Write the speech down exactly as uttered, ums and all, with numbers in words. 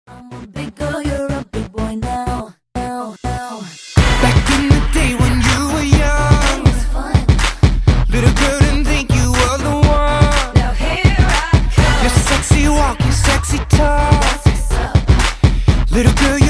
I'm a big girl, you're a big boy now. Now, now. Back in the day when you were young, It was fun. little girl didn't think you were the one. Now here I come. Your sexy walk, your sexy talk, That's what's up. little girl.